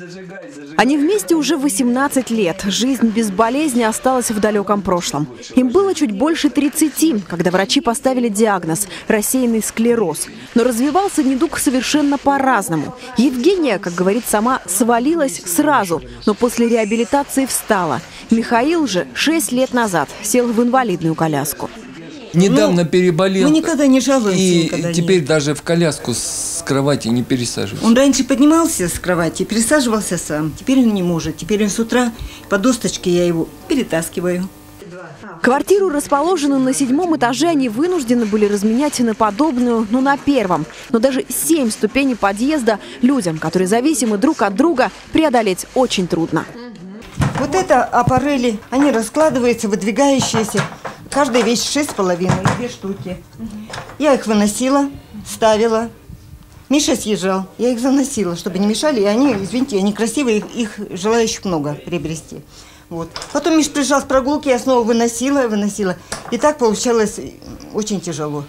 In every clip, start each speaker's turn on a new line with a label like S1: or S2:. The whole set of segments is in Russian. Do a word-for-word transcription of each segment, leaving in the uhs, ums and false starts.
S1: Они вместе уже восемнадцать лет. Жизнь без болезни осталась в далеком прошлом. Им было чуть больше тридцати, когда врачи поставили диагноз – рассеянный склероз. Но развивался недуг совершенно по-разному. Евгения, как говорит сама, свалилась сразу, но после реабилитации встала. Михаил же шесть лет назад сел в инвалидную коляску.
S2: Недавно ну, переболел.
S3: Мы никогда не жалуемся.
S2: И
S3: никогда
S2: теперь
S3: нет.
S2: даже в коляску с кровати не пересаживается.
S3: Он раньше поднимался с кровати, пересаживался сам. Теперь он не может. Теперь он с утра по досточке я его перетаскиваю.
S1: Квартиру, расположенную на седьмом этаже, они вынуждены были разменять на подобную, но на первом. Но даже семь ступеней подъезда людям, которые зависимы друг от друга, преодолеть очень трудно.
S3: Вот это аппарели, они раскладываются, выдвигающиеся. Каждая вещь шесть с половиной, две штуки. Я их выносила, ставила. Миша съезжал, я их заносила, чтобы не мешали. И они, извините, они красивые, их, их желающих много приобрести. Вот. Потом Миша приезжал с прогулки, я снова выносила, выносила. И так получалось очень тяжело.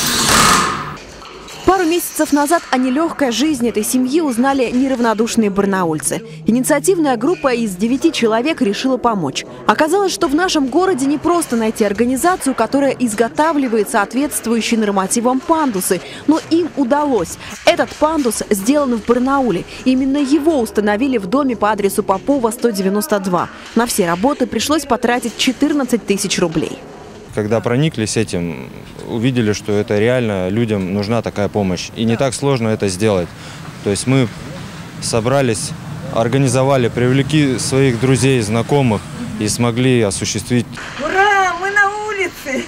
S1: Пару месяцев назад о нелегкой жизни этой семьи узнали неравнодушные барнаульцы. Инициативная группа из девяти человек решила помочь. Оказалось, что в нашем городе не просто найти организацию, которая изготавливает соответствующие нормативам пандусы. Но им удалось. Этот пандус сделан в Барнауле. Именно его установили в доме по адресу Попова, сто девяносто два. На все работы пришлось потратить четырнадцать тысяч рублей.
S4: Когда прониклись этим, увидели, что это реально людям нужна такая помощь. И не так сложно это сделать. То есть мы собрались, организовали, привлекли своих друзей, знакомых и смогли осуществить.
S3: Ура! Мы на улице!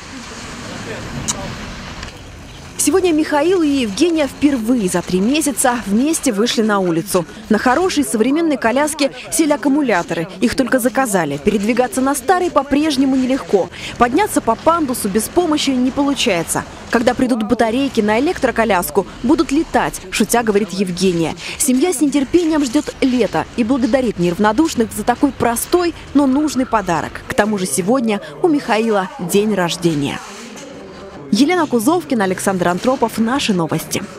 S1: Сегодня Михаил и Евгения впервые за три месяца вместе вышли на улицу. На хорошей современной коляске сели аккумуляторы. Их только заказали. Передвигаться на старой по-прежнему нелегко. Подняться по пандусу без помощи не получается. Когда придут батарейки на электроколяску, будут летать, шутя говорит Евгения. Семья с нетерпением ждет лета и благодарит неравнодушных за такой простой, но нужный подарок. К тому же сегодня у Михаила день рождения. Елена Кузовкина, Александр Антропов. Наши новости.